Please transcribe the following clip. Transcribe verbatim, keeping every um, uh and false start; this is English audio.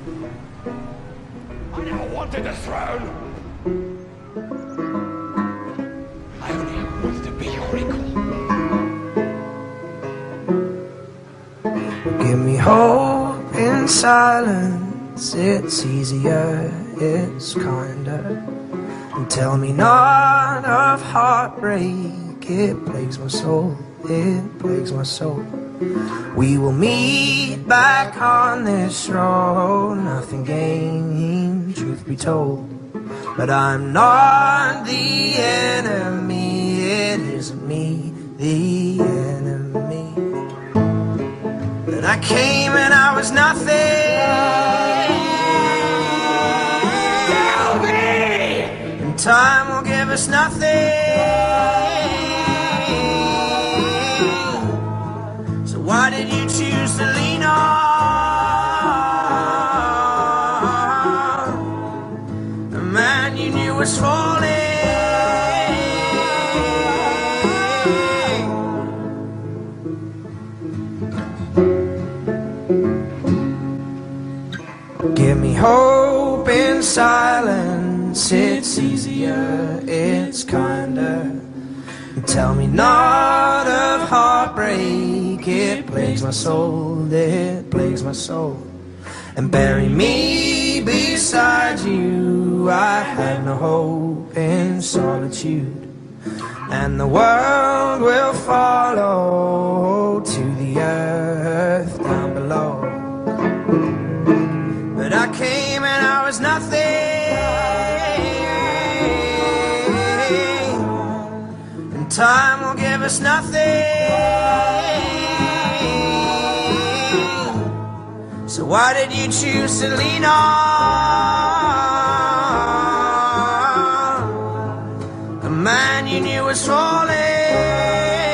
I never wanted the throne. I only wanted to be your equal. Give me hope in silence, it's easier, it's kinder. And tell me not of heartbreak, it plagues my soul, it plagues my soul. We will meet back on this road, nothing gained, truth be told. But I'm not the enemy, it isn't me, the enemy. And I came and I was nothing. Tell me! And time will give us nothing. So why did you choose to lean on the man you knew was falling? Give me hope in silence, it's easier, it's kinder. And tell me not of heartbreak, it plagues my soul, it plagues my soul. And bury me beside you, I had no hope in solitude. And the world will follow to the earth down below. But I came and I was nothing, and time will give us nothing. So why did you choose to lean on a man you knew was falling?